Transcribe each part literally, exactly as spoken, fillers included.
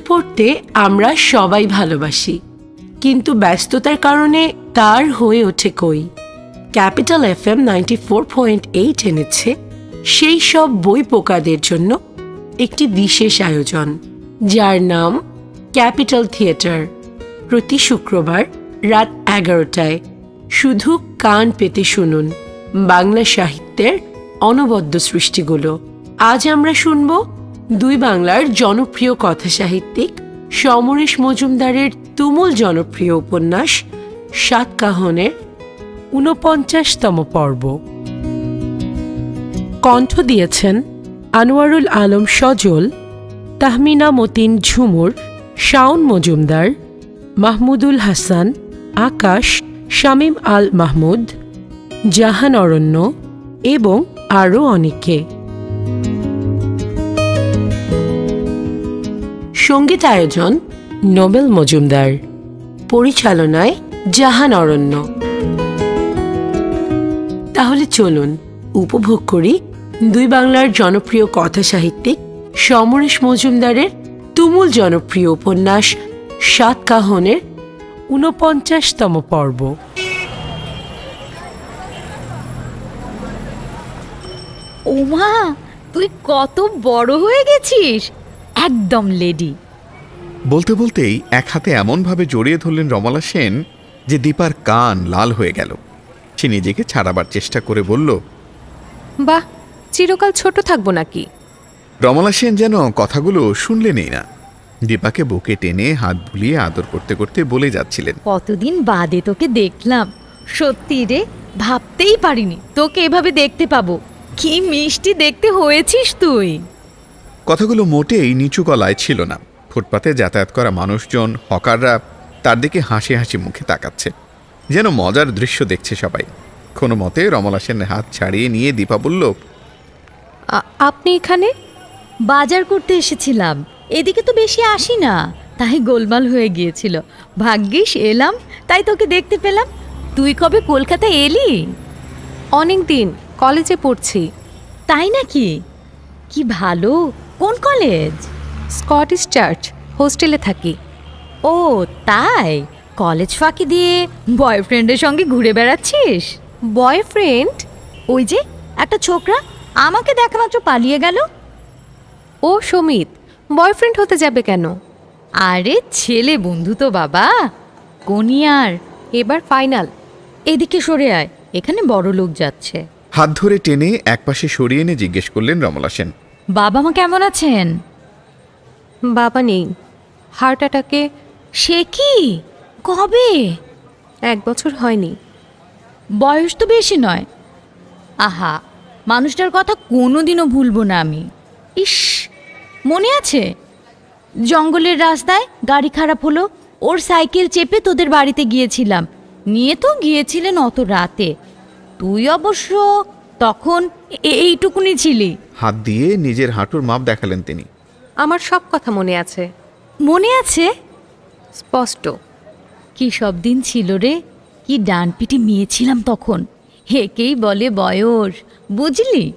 পড়তে আমরা সবাই ভালোবাসি, কিন্তু ব্যস্ততার কারণে তার হয়ে ওঠে কই। Capital F M ninety four point eight এনেছে সেই সব বই পোকাদের জন্য একটি বিশেষ আয়োজন, যার নাম ক্যাপিটাল থিয়েটার। প্রতি শুক্রবার রাত এগারোটায় শুধু কান পেতে শুনুন বাংলা সাহিত্যের অনবদ্য সৃষ্টিগুলো। আজ আমরা শুনব দুই বাংলার জনপ্রিয় কথা সাহিত্যিক সমরেশ মজুমদারের তুমুল জনপ্রিয় উপন্যাস সাতকাহনের ঊনপঞ্চাশতম পর্ব। কণ্ঠ দিয়েছেন আনোয়ারুল আলম সজল, তাহমিনা মতিন ঝুমুর, শাওন মজুমদার, মাহমুদুল হাসান, আকাশ, শামীম আল মাহমুদ, জাহান অরণ্য এবং আরও অনেকে। সঙ্গীত আয়োজন নোবেল মজুমদার, পরিচালনায় জাহান অরণ্য। তাহলে চলুন উপভোগ করি দুই বাংলার জনপ্রিয় কথা সাহিত্যিক সমরেশ মজুমদারের তুমুল জনপ্রিয় উপন্যাস সাতকাহনের ঊনপঞ্চাশতম পর্ব। ওমা, তুই কত বড় হয়ে গেছিস, একদম লেডি। বলতে বলতেই এক হাতে এমনভাবে জড়িয়ে ধরলেন রমলা সেন যে দীপার কান লাল হয়ে গেল। সে নিজেকে ছাড়াবার চেষ্টা করে বলল, বাহ, চিরকাল ছোট থাকবো নাকি? রমলা সেন যেন কথাগুলো শুনলেনই না। দীপাকে বুকে টেনে হাত বুলিয়ে আদর করতে করতে বলে যাচ্ছিলেন, কতদিন বাদে তোকে দেখলাম, সত্যি রে, ভাবতেই পারিনি তোকে এভাবে দেখতে পাবো। কি মিষ্টি দেখতে হয়েছিস তুই। কথাগুলো মোটেই নিচু গলায় ছিল না। ফুটপাতে যাতায়াত করা মানুষজন, হকাররা তার দিকে হাসি হাসি মুখে তাকাচ্ছে, যেন মজার দৃশ্য দেখছে সবাই। কোনো মতে রমলা সেনের হাত ছাড়িয়ে নিয়ে দীপা বলল, আপনি এখানে? বাজার করতে এসেছিলাম, এদিকে তো বেশি আসি না, তাই গোলমাল হয়ে গিয়েছিল। ভাগ্যিস এলাম, তাই তোকে দেখতে পেলাম। তুই কবে কলকাতা এলি? অনেক দিন, কলেজে পড়ছি। তাই নাকি? কি ভালো। কোন কলেজ? স্কটিশ চার্চ, হোস্টেলে থাকি। ও তাই, কলেজ ফাঁকি দিয়ে বয়ফ্রেন্ডের সঙ্গে ঘুরে বেড়াচ্ছিস? বয়ফ্রেন্ড? ওই যে একটা ছোকরা আমাকে দেখা মাত্র পালিয়ে গেল। ও সমিত, বয়ফ্রেন্ড হতে যাবে কেন? আরে ছেলে বন্ধু তো বাবা। কোনিয়ার এবার ফাইনাল। এদিকে সরে আয়, এখানে বড় লোক যাচ্ছে। হাত ধরে টেনে একপাশে সরিয়ে এনে জিজ্ঞেস করলেন রমলা সেন, বাবা মা কেমন আছেন? বাবা নেই, হার্ট অ্যাটাকে। সে কি, কবে? এক বছর হয়নি। বয়স তো বেশি নয়। আহা, মানুষটার কথা কোনোদিনও ভুলবো না আমি। ইস, মনে আছে জঙ্গলের রাস্তায় গাড়ি খারাপ হলো, ওর সাইকেল চেপে তোদের বাড়িতে গিয়েছিলাম, নিয়ে তো গিয়েছিলেন অত রাতে। তুই অবশ্য তখন এইটুকুনি ছিলি। হাত দিয়ে নিজের হাঁটুর মাপ দেখালেন তিনি। আমার সব কথা মনে আছে। মনে আছে স্পষ্ট। কি সব দিন ছিল রে, কি ডানপিটি মেয়ে ছিলাম তখন। একেই বলে বয়স, বুঝলি?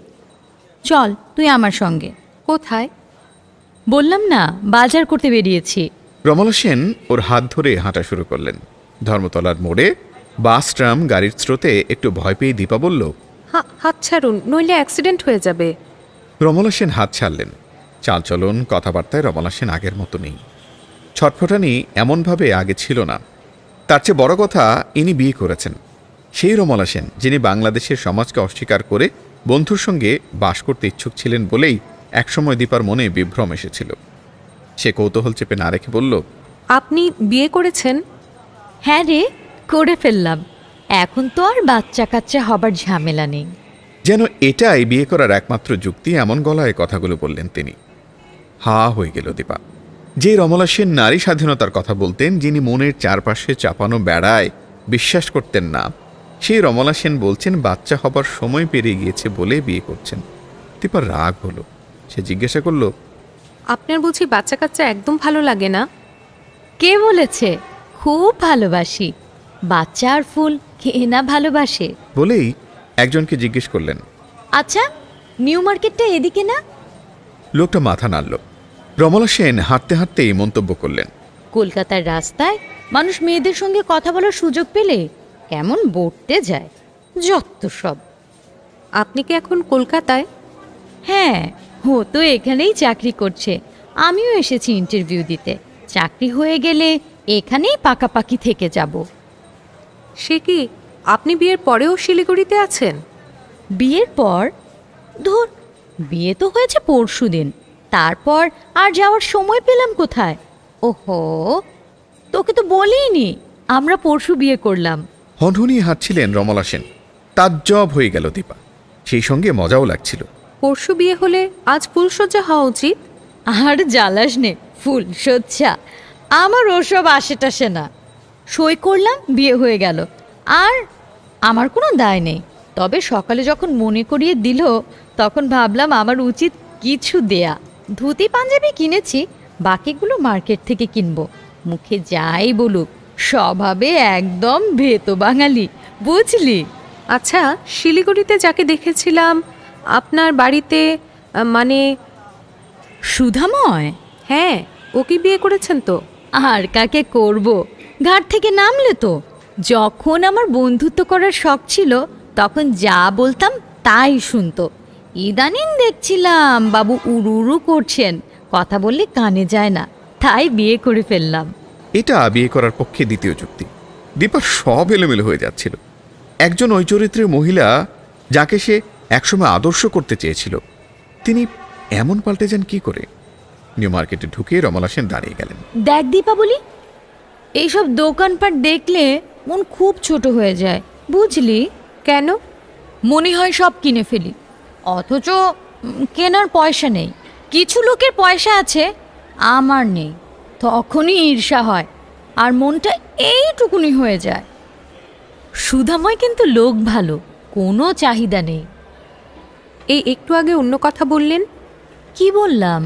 চল তুই আমার সঙ্গে। কোথায়? বললাম না, বাজার করতে বেরিয়েছি। রমলা সেন ওর হাত ধরে হাঁটা শুরু করলেন। ধর্মতলার মোড়ে বাস ট্রাম গাড়ির স্রোতে একটু ভয় পেয়ে দীপা বলল, হাত ছাড়ুন, নইলে অ্যাক্সিডেন্ট হয়ে যাবে। রমলা সেন হাত ছাড়লেন। চালচলন, কথাবার্তায় রমলা সেন আগের মতো নেই। ছটফটানি এমনভাবে আগে ছিল না। তার চেয়ে বড় কথা, ইনি বিয়ে করেছেন। সেই রমলা সেন যিনি বাংলাদেশের সমাজকে অস্বীকার করে বন্ধুর সঙ্গে বাস করতে ইচ্ছুক ছিলেন বলেই একসময় দীপার মনে বিভ্রম এসেছিল। সে কৌতূহল চেপে না রেখে বলল, আপনি বিয়ে করেছেন? হ্যাঁ রে, করে ফেললাম। এখন তো আর বাচ্চা কাচ্চা হবার ঝামেলা নেই। যেন এটাই বিয়ে করার একমাত্র যুক্তি, এমন গলায় কথাগুলো বললেন তিনি। হা হয়ে গেল দীপা। যে রমলা সেন নারী স্বাধীনতার কথা বলতেন, যিনি মনের চারপাশে চাপানো বেড়ায় বিশ্বাস করতেন না, সেই রমলা সেন বলছেন বাচ্চা হবার সময় পেরিয়ে গিয়েছে বলে বিয়ে করছেন। দীপার রাগ হলো। সে জিজ্ঞাসা করল, আপনার বুঝি বাচ্চা কাচ্চা একদম ভালো লাগে না? কে বলেছে? খুব ভালোবাসি। বাচ্চা আর ফুল কে না ভালোবাসে? বলেই একজনকে জিজ্ঞেস করলেন, আচ্ছা, নিউ মার্কেটটা এদিকে না? লোকটা মাথা নাড়ল। রমলা সেন হাঁটতে হাঁটতেই মন্তব্য করলেন, কলকাতার রাস্তায় মানুষ মেয়েদের সঙ্গে কথা বলার সুযোগ পেলে কেমন বটতে যায়, যত সব। আপনি কি এখন কলকাতায়? হ্যাঁ, ও তো এখানেই চাকরি করছে, আমিও এসেছি ইন্টারভিউ দিতে। চাকরি হয়ে গেলে এখানেই পাকাপাকি থেকে যাব। সে কি, আপনি বিয়ের পরেও শিলিগুড়িতে আছেন? বিয়ের পর? ধুর, বিয়ে তো হয়েছে পরশু দিন, তারপর আর যাওয়ার সময় পেলাম কোথায়? ওহো, তোকে তো বলিনি আমরা পরশু বিয়ে করলাম। হনহনিয়ে হাঁটছিলেন রমলা সেন। তাজ্জব হয়ে গেল দীপা, সেই সঙ্গে মজাও লাগছিল। পরশু বিয়ে হলে আজ ফুলসজ্জা হওয়া উচিত। আর জ্বালাস নে, ফুল সজ্জা আমার ওসব আসে টাসে না। সই করলাম, বিয়ে হয়ে গেল, আর আমার কোনো দায় নেই। তবে সকালে যখন মনে করিয়ে দিল তখন ভাবলাম আমার উচিত কিছু দেয়া। ধুতি পাঞ্জাবি কিনেছি, বাকিগুলো মার্কেট থেকে কিনবো। মুখে যাই বলুক, স্বভাবে একদম ভেতো বাঙালি, বুঝলি? আচ্ছা, শিলিগুড়িতে যাকে দেখেছিলাম আপনার বাড়িতে, মানে সুধাময়? হ্যাঁ, ও কি বিয়ে করেছেন তো? আর কাকে করব, ঘাট থেকে নামলে তো। যখন আমার বন্ধুত্ব করার শখ ছিল তখন যা বলতাম তাই শুনতো। ইদানিং দেখছিলাম বাবু উড়ু উড়ু করছেন, কথা বললে কানে যায় না, তাই বিয়ে করে ফেললাম। এটা বিয়ে করার পক্ষে দ্বিতীয় যুক্তি। দীপার সব এলোমেলো হয়ে যাচ্ছিল। একজন ওই চরিত্রের মহিলা যাকে সে একসময় আদর্শ করতে চেয়েছিল, তিনি এমন পাল্টে যান কি করে? নিউ মার্কেটে ঢুকে রমলা সেন দাঁড়িয়ে গেলেন। দেখ দীপাবলি, এইসব দোকানপাট দেখলে মন খুব ছোট হয়ে যায়, বুঝলি? কেন? মনে হয় সব কিনে ফেলি, অথচ কেনার পয়সা নেই। কিছু লোকের পয়সা আছে, আমার নেই, তখনই ঈর্ষা হয় আর মনটা এইটুকুনি হয়ে যায়। সুধাময় কিন্তু লোক ভালো, কোনো চাহিদা নেই। এই একটু আগে অন্য কথা বললেন। কি বললাম?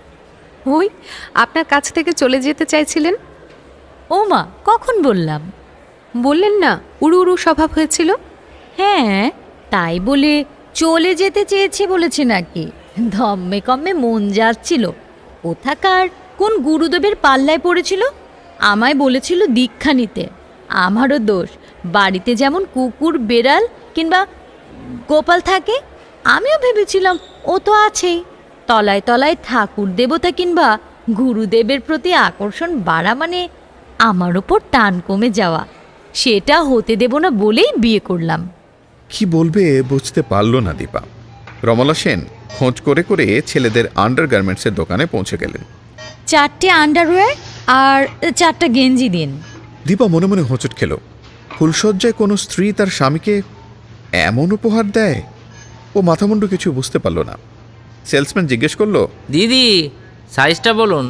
ওই আপনার কাছ থেকে চলে যেতে চাইছিলেন। ও মা, কখন বললাম? বললেন না উড়ু উড়ু স্বভাব হয়েছিল। হ্যাঁ, তাই বলে চলে যেতে চেয়েছে বলেছে নাকি? ধম্মে কম্মে মন যাচ্ছিল। কোথাকার কোন গুরুদেবের পাল্লায় পড়েছিল, আমায় বলেছিল দীক্ষা নিতে। আমারও দোষ, বাড়িতে যেমন কুকুর বেড়াল কিংবা গোপাল থাকে, আমিও ভেবেছিলাম ও তো আছেই। তলায় তলায় ঠাকুর দেবতা কিংবা গুরুদেবের প্রতি আকর্ষণ বাড়া মানে আমার ওপর টান কমে যাওয়া। সেটা হতে দেব না বলেই বিয়ে করলাম। কি বলবে বুঝতে পারল না দীপা। রমলা সেন খোঁজ করে করে ছেলেদের আন্ডারগার্মেন্টসের দোকানে পৌঁছে গেলেন। চারটে আন্ডারওয়্যার আর চারটা গেঞ্জি দিন। দীপা মনে মনে হোঁচট খেল। ফুলসজ্জায় কোনো স্ত্রী তার স্বামীকে এমন উপহার দেয়? ও মাথামুন্ডু কিছু বুঝতে পারল না। সেলসম্যান জিজ্ঞেস করলো, দিদি সাইজটা বলুন।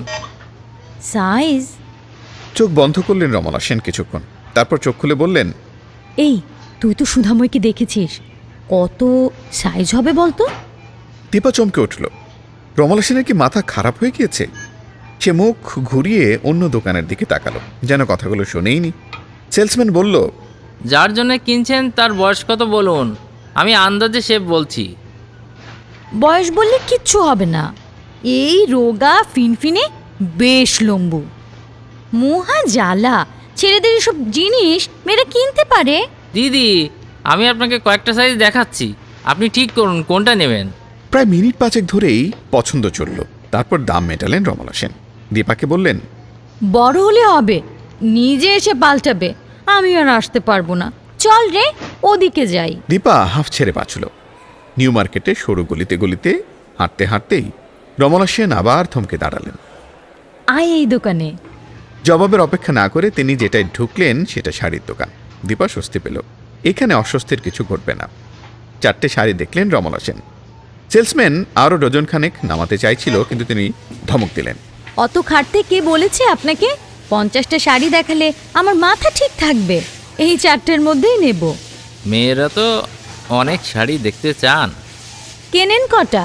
সাইজ? চোখ বন্ধ করলেন রমলা সেন কিছুক্ষণ, তারপর চোখ খুলে বললেন, এই তুই তো সুধাময়কে দেখেছিস, কত সাইজ হবে বলতো? দীপা চমকে উঠল। রমলা সেনের কি মাথা খারাপ হয়ে গিয়েছে? সে মুখ ঘুরিয়ে অন্য দোকানের দিকে তাকালো, যেন কথাগুলো শোনেইনি। সেলসম্যান বলল, যার জন্য কিনছেন তার বয়স কত বলুন, আমি আন্দাজে শেপ বলছি। বয়স বললে কিচ্ছু হবে না, এই রোগা ফিনফিনে বেশ লম্বু। মহা জ্বালা, ছেলেদের এসব জিনিস মেয়েরা কিনতে পারে? দিদি আমি আপনাকে কয়েকটা সাইজ দেখাচ্ছি, আপনি ঠিক করুন কোনটা নেবেন। প্রায় মিনিট পাঁচেক ধরেই পছন্দ চলল, তারপর দাম মেটালেন রমলা সেন। দীপাকে বললেন, বড় হলে হবে, নিজে এসে পাল্টাবে, আমি আর আসতে পারবো না, চল রে ওদিকে যাই। দীপা হাফ ছেড়ে বাঁচল। নিউ মার্কেটে সরু গলিতে গলিতে হাঁটতে হাঁটতেই রমলা সেন আবার থমকে দাঁড়ালেন। আয় এই দোকানে। জবাবের অপেক্ষা না করে তিনি যেটায় ঢুকলেন সেটা শাড়ির দোকান। দীপা স্বস্তি পেল, এখানে অস্বস্তির কিছু ঘটবে না। চারটে শাড়ি দেখলেন রমলা সেন। সেলসম্যান আরও ডজন খানেক নামাতে চাইছিল, কিন্তু তিনি ধমক দিলেন। অত খাটতে কে বলেছে আপনাকে? পঞ্চাশটা শাড়ি দেখালে আমার মাথা ঠিক থাকবে, এই চারটের মধ্যেই নেব। মেয়েরা তো অনেক শাড়ি দেখতে চান। কেনেন কটা?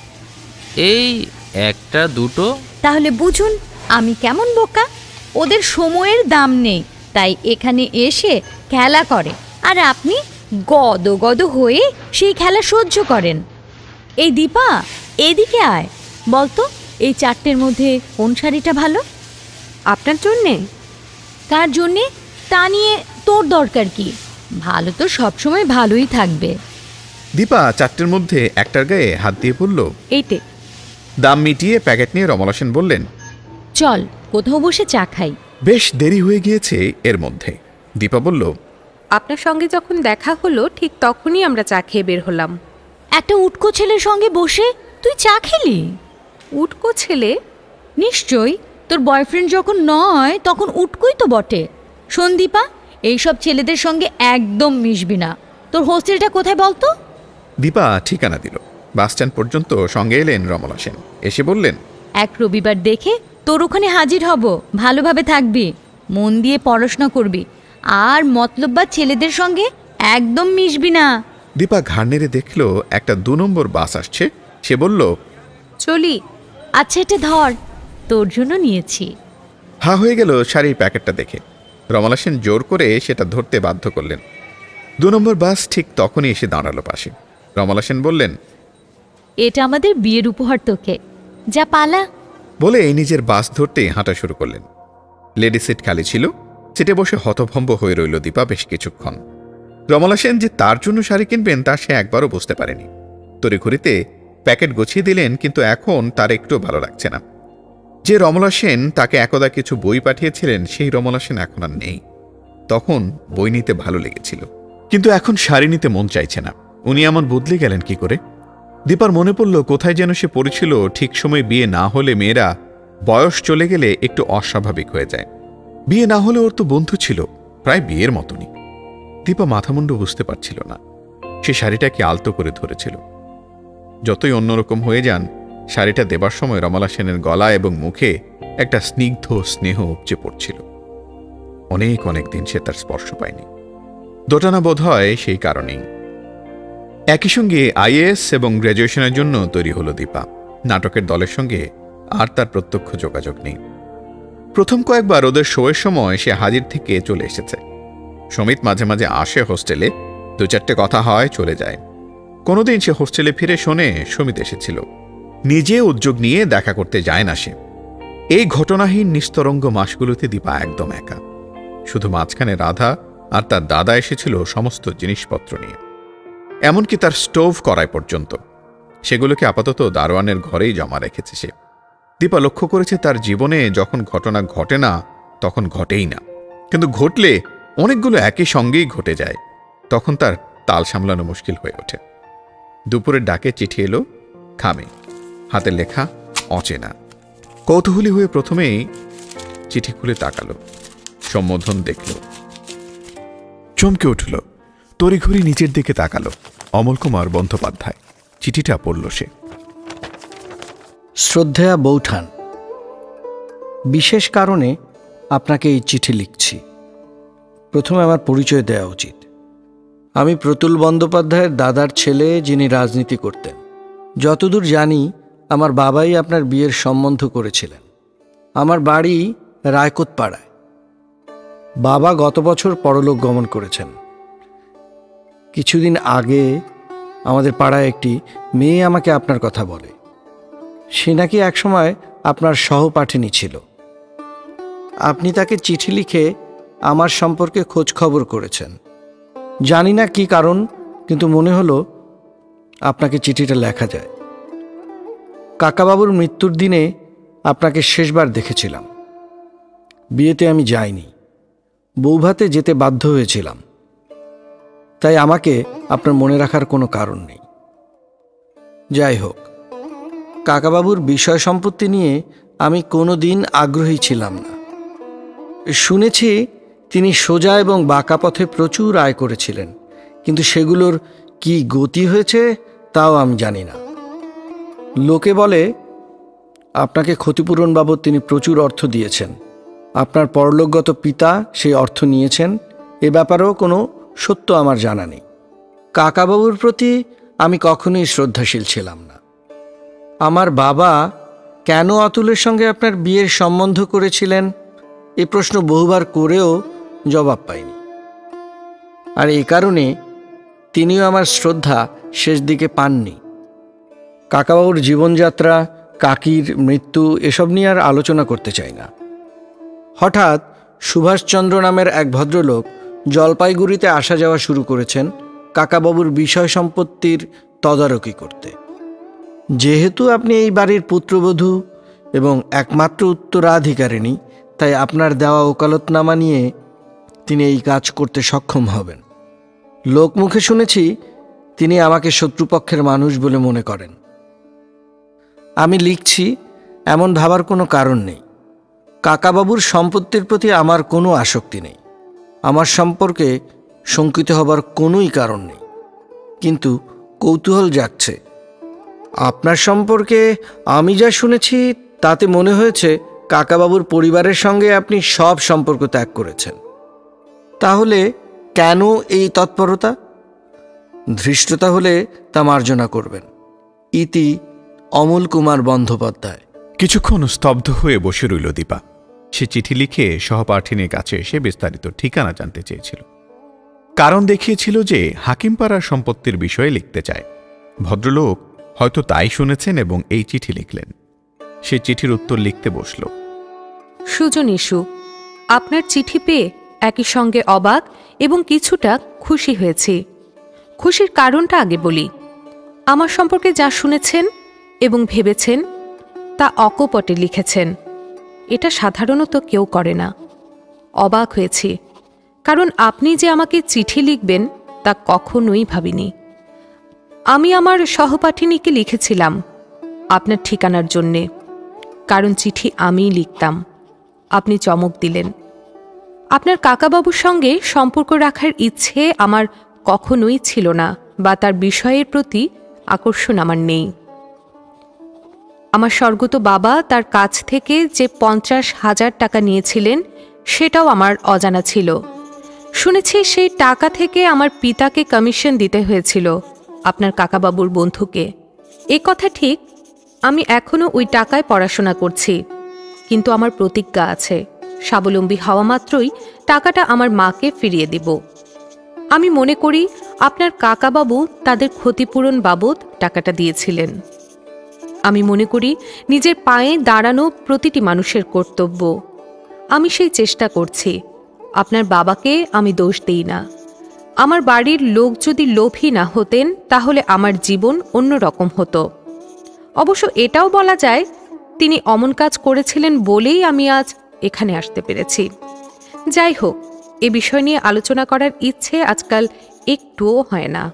এই একটা দুটো। তাহলে বুঝুন আমি কেমন বোকা। ওদের সময়ের দাম নেই, তাই এখানে এসে খেলা করে, আর আপনি গদ গদ হয়ে সেই খেলা সহ্য করেন। এই দীপা, এদিকে আয়, বলতো এই চারটের মধ্যে কোন শাড়িটা ভালো? আপনার জন্যে? কার জন্যে তা নিয়ে তোর দরকার কি? ভালো তো সবসময় ভালোই থাকবে। দীপা চারটের মধ্যে একটার গায়ে হাত দিয়ে বলল, এইটে। দাম মিটিয়ে প্যাকেট নিয়ে রমলা সেন বললেন, চল কোথাও বসে চা খাই। বেশ দেরি হয়ে গিয়েছে এর মধ্যে। দীপা বলল, আপনার সঙ্গে যখন দেখা হলো ঠিক তখনই আমরা চা খেয়ে বের হলাম। একটা উটকো ছেলের সঙ্গে বসে তুই চা খেলি? উটকো ছেলে? নিশ্চয়ই, তোর বয়ফ্রেন্ড যখন নয় তখন উটকোই তো বটে। সন্দীপা, এইসব ছেলেদের সঙ্গে একদম মিশবি না। তোর হোস্টেলটা কোথায় বলতো? দীপা ঠিকানা দিল। বাস স্ট্যান্ড পর্যন্ত সঙ্গে এলেন রমলা সেন। এসে বললেন, এক রবিবার দেখে তোর ওখানে হাজির হব। ভালোভাবে থাকবি, মন দিয়ে পড়াশোনা করবি, আর মতলববাজ ছেলেদের সঙ্গে একদম মিশবি না। দীপা ঘাড় নেড়ে দেখল একটা দু নম্বর বাস আসছে। সে বলল, চলি। আচ্ছা, এটা ধর, তোর জন্য নিয়েছি। হা হয়ে গেল শাড়ির প্যাকেটটা দেখে। রমলা সেন জোর করে সেটা ধরতে বাধ্য করলেন। দু নম্বর বাস ঠিক তখনই এসে দাঁড়ালো পাশে। রমলা সেন বললেন, এটা আমাদের বিয়ের উপহার তোকে, যা পালা। বলে নিজের বাস ধরতেই হাঁটা শুরু করলেন। লেডি সিট খালি ছিল। সিটে বসে হতভম্ব হয়ে রইল দীপা বেশ কিছুক্ষণ। রমলা সেন যে তার জন্য শাড়ি কিনবেন তা সে একবারও বুঝতে পারেনি। তড়িঘড়িতে প্যাকেট গুছিয়ে দিলেন, কিন্তু এখন তার একটু ভালো লাগছে না। যে রমলা সেন তাকে একদা কিছু বই পাঠিয়েছিলেন, সেই রমলা সেন এখন আর নেই। তখন বই নিতে ভালো লেগেছিল, কিন্তু এখন শাড়ি নিতে মন চাইছে না। উনি এমন বদলে গেলেন কি করে? দীপার মনে পড়ল কোথায় যেন সে পড়েছিল, ঠিক সময় বিয়ে না হলে মেয়েরা বয়স চলে গেলে একটু অস্বাভাবিক হয়ে যায়। বিয়ে না হলে ওর তো বন্ধু ছিল, প্রায় বিয়ের মতনই। দীপা মাথামুন্ডু বুঝতে পারছিল না। সে শাড়িটাকে আলতো করে ধরেছিল। যতই অন্যরকম হয়ে যান, শাড়িটা দেবার সময় রমলা সেনের গলা এবং মুখে একটা স্নিগ্ধ স্নেহ উপচে পড়ছিল। অনেক অনেক দিন সে তার স্পর্শ পায়নি। দোটানা বোধ হয় সেই কারণেই। একই সঙ্গে আইএএস এবং গ্র্যাজুয়েশনের জন্য তৈরি হল দীপা। নাটকের দলের সঙ্গে আর তার প্রত্যক্ষ যোগাযোগ নেই। প্রথম কয়েকবার ওদের শোয়ের সময় সে হাজির থেকে চলে এসেছে। সমিত মাঝে মাঝে আসে হোস্টেলে, দু চারটে কথা হয়, চলে যায়। কোনোদিন সে হোস্টেলে ফিরে শোনে সমিত এসেছিল। নিজে উদ্যোগ নিয়ে দেখা করতে যায় না সে। এই ঘটনাহীন নিস্তরঙ্গ মাসগুলোতে দীপা একদম একা। শুধু মাঝখানে রাধা আর তার দাদা এসেছিল সমস্ত জিনিসপত্র নিয়ে, এমনকি তার স্টোভ করায় পর্যন্ত। সেগুলোকে আপাতত দারোয়ানের ঘরেই জমা রেখেছে সে। দীপা লক্ষ্য করেছে তার জীবনে যখন ঘটনা ঘটে না তখন ঘটেই না, কিন্তু ঘটলে অনেকগুলো একই সঙ্গেই ঘটে যায়। তখন তার তাল সামলানো মুশকিল হয়ে ওঠে। দুপুরের ডাকে চিঠি এলো, থামে, হাতের লেখা, অচেনা। কৌতূহলী হয়ে প্রথমেই চিঠি খুলে তাকালো, সম্বোধন দেখল, চমকে উঠল। তড়িঘড়ি নিচের দিকে তাকালো। অমল কুমার বন্দ্যোপাধ্যায়। চিঠিটা পড়ল সে। শ্রদ্ধেয়া বৌঠান, বিশেষ কারণে আপনাকে এই চিঠি লিখছি। প্রথমে আমার পরিচয় দেওয়া উচিত। আমি প্রতুল বন্দ্যোপাধ্যায়ের দাদার ছেলে, যিনি রাজনীতি করতেন। যতদূর জানি আমার বাবাই আপনার বিয়ের সম্বন্ধ করেছিলেন। আমার বাড়ি রায়কোট পাড়ায়। বাবা গত বছর পরলোক গমন করেছেন। কিছুদিন আগে আমাদের পাড়ায় একটি মেয়ে আমাকে আপনার কথা বলে। সে নাকি একসময় আপনার সহপাঠিনী ছিল। আপনি তাকে চিঠি লিখে আমার সম্পর্কে খোঁজ খবর করেছেন। জানি না কি কারণ, কিন্তু মনে হলো আপনাকে চিঠিটা লেখা যায়। কাকাবাবুর মৃত্যুর দিনে আপনাকে শেষবার দেখেছিলাম। বিয়েতে আমি যাইনি, বৌভাতে যেতে বাধ্য হয়েছিলাম। তাই আমাকে আপনার মনে রাখার কোনো কারণ নেই। যাই হোক, কাকাবাবুর বিষয় সম্পত্তি নিয়ে আমি কোনো দিন আগ্রহী ছিলাম না। শুনেছি তিনি সোজা এবং বাঁকা পথে প্রচুর আয় করেছিলেন, কিন্তু সেগুলোর কি গতি হয়েছে তাও আমি জানি না। লোকে বলে আপনাকে ক্ষতিপূরণ বাবদ তিনি প্রচুর অর্থ দিয়েছেন। আপনার পরলোকগত পিতা সেই অর্থ নিয়েছেন, এ ব্যাপারেও কোনো সত্য আমার জানা নেই। কাকাবাবুর প্রতি আমি কখনোই শ্রদ্ধাশীল ছিলাম না। আমার বাবা কেন অতুলের সঙ্গে আপনার বিয়ের সম্বন্ধ করেছিলেন এ প্রশ্ন বহুবার করেও জবাব পাইনি। আর এই কারণে তিনিও আমার শ্রদ্ধা শেষ দিকে পাননি। কাকাবাবুর জীবনযাত্রা কাকির মৃত্যু এসব নিয়ে আর আলোচনা করতে চাই না। হঠাৎ সুভাষচন্দ্র নামের এক ভদ্রলোক জলপাইগুড়িতে আসা যাওয়া শুরু করেছেন কাকাবাবুর বিষয় সম্পত্তির তদারকি করতে। যেহেতু আপনি এই বাড়ির পুত্রবধূ এবং একমাত্র উত্তরাধিকারিণী, তাই আপনার দেওয়া ওকালতনামা নিয়ে তিনি এই কাজ করতে সক্ষম হবেন। লোকমুখে শুনেছি তিনি আমাকে শত্রুপক্ষের মানুষ বলে মনে করেন। আমি লিখছি, এমন ভাবার কোনো কারণ নেই। কাকাবাবুর সম্পত্তির প্রতি আমার কোনো আসক্তি নেই। আমার সম্পর্কে শঙ্কিত হবার কোনোই কারণ নেই, কিন্তু কৌতূহল জাগছে। আপনার সম্পর্কে আমি যা শুনেছি তাতে মনে হয়েছে কাকাবাবুর পরিবারের সঙ্গে আপনি সব সম্পর্ক ত্যাগ করেছেন। তাহলে কেন এই তৎপরতা? ধৃষ্টতা হলে তা মার্জনা করবেন। ইতি অমল কুমার বন্দ্যোপাধ্যায়। কিছুক্ষণ স্তব্ধ হয়ে বসে রইল দীপা। সে চিঠি লিখে সহপাঠিনীর কাছে এসে বিস্তারিত ঠিকানা জানতে চেয়েছিল। কারণ দেখিয়েছিল যে হাকিমপাড়ার সম্পত্তির বিষয়ে লিখতে চায়। ভদ্রলোক হয়তো তাই শুনেছেন এবং এই চিঠি লিখলেন। সে চিঠির উত্তর লিখতে বসল। সুজন ইস্যু, আপনার চিঠি পেয়ে একই সঙ্গে অবাক এবং কিছুটা খুশি হয়েছি। খুশির কারণটা আগে বলি। আমার সম্পর্কে যা শুনেছেন এবং ভেবেছেন তা অকপটে লিখেছেন। এটা সাধারণত কেউ করে না। অবাক হয়েছি, কারণ আপনি যে আমাকে চিঠি লিখবেন তা কখনোই ভাবিনি। আমি আমার সহপাঠিনীকে লিখেছিলাম আপনার ঠিকানার জন্যে, কারণ চিঠি আমিই লিখতাম। আপনি চমক দিলেন। আপনার কাকাবাবুর সঙ্গে সম্পর্ক রাখার ইচ্ছে আমার কখনোই ছিল না, বা তার বিষয়ের প্রতি আকর্ষণ আমার নেই। আমার স্বর্গত বাবা তার কাছ থেকে যে পঞ্চাশ হাজার টাকা নিয়েছিলেন সেটাও আমার অজানা ছিল। শুনেছি সেই টাকা থেকে আমার পিতাকে কমিশন দিতে হয়েছিল আপনার কাকাবাবুর বন্ধুকে। এ কথা ঠিক। আমি এখনও ওই টাকায় পড়াশোনা করছি, কিন্তু আমার প্রতিজ্ঞা আছে স্বাবলম্বী হওয়া মাত্রই টাকাটা আমার মাকে ফিরিয়ে দেব। আমি মনে করি আপনার কাকাবাবু তাদের ক্ষতিপূরণ বাবদ টাকাটা দিয়েছিলেন। আমি মনে করি নিজের পায়ে দাঁড়ানো প্রতিটি মানুষের কর্তব্য। আমি সেই চেষ্টা করছি। আপনার বাবাকে আমি দোষ দিই না। আমার বাড়ির লোক যদি লোভী না হতেন তাহলে আমার জীবন অন্যরকম হতো। অবশ্য এটাও বলা যায় তিনি অমন কাজ করেছিলেন বলেই আমি আজ এখানে আসতে পেরেছি। যাই হোক, এ বিষয় নিয়ে আলোচনা করার ইচ্ছে আজকাল একটুও হয় না।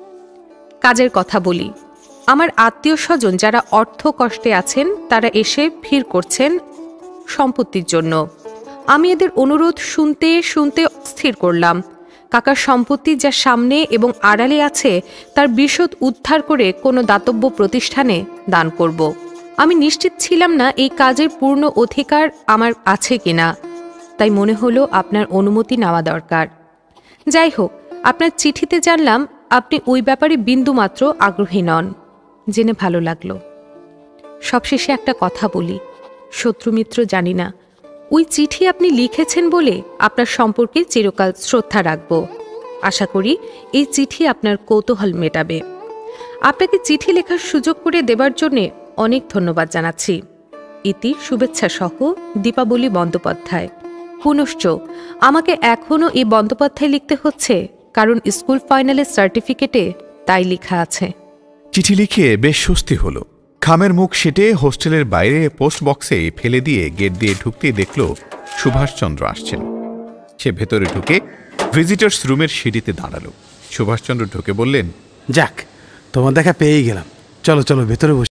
কাজের কথা বলি। আমার আত্মীয় স্বজন যারা অর্থ কষ্টে আছেন তারা এসে ভিড় করছেন সম্পত্তির জন্য। আমি এদের অনুরোধ শুনতে শুনতে স্থির করলাম কাকার সম্পত্তি যা সামনে এবং আড়ালে আছে তার বিশদ উদ্ধার করে কোনো দাতব্য প্রতিষ্ঠানে দান করব। আমি নিশ্চিত ছিলাম না এই কাজের পূর্ণ অধিকার আমার আছে কিনা, তাই মনে হলো আপনার অনুমতি নেওয়া দরকার। যাই হোক, আপনার চিঠিতে জানলাম আপনি ওই ব্যাপারে বিন্দুমাত্র আগ্রহী নন, জেনে ভালো লাগলো। সবশেষে একটা কথা বলি, শত্রুমিত্র জানি না, ওই চিঠি আপনি লিখেছেন বলে আপনার সম্পর্কে চিরকাল শ্রদ্ধা রাখব। আশা করি এই চিঠি আপনার কৌতূহল মেটাবে। আপনাকে চিঠি লেখার সুযোগ করে দেবার জন্যে অনেক ধন্যবাদ জানাচ্ছি। ইতি শুভেচ্ছা সহ দীপাবলি বন্দ্যোপাধ্যায়। পুনশ্চ আমাকে এখনও এই বন্দ্যোপাধ্যায় লিখতে হচ্ছে কারণ স্কুল ফাইনালের সার্টিফিকেটে তাই লেখা আছে। চিঠি লিখে বেশ স্বস্তি হল। খামের মুখ সেটে হোস্টেলের বাইরে পোস্ট বক্সে ফেলে দিয়ে গেট দিয়ে ঢুকতেই দেখল সুভাষচন্দ্র আসছেন। সে ভেতরে ঢুকে ভিজিটার্স রুমের সিঁড়িতে দাঁড়ালো। সুভাষচন্দ্র ঢুকে বললেন, যাক, তোমার দেখা পেয়েই গেলাম। চলো চলো ভেতরে বসে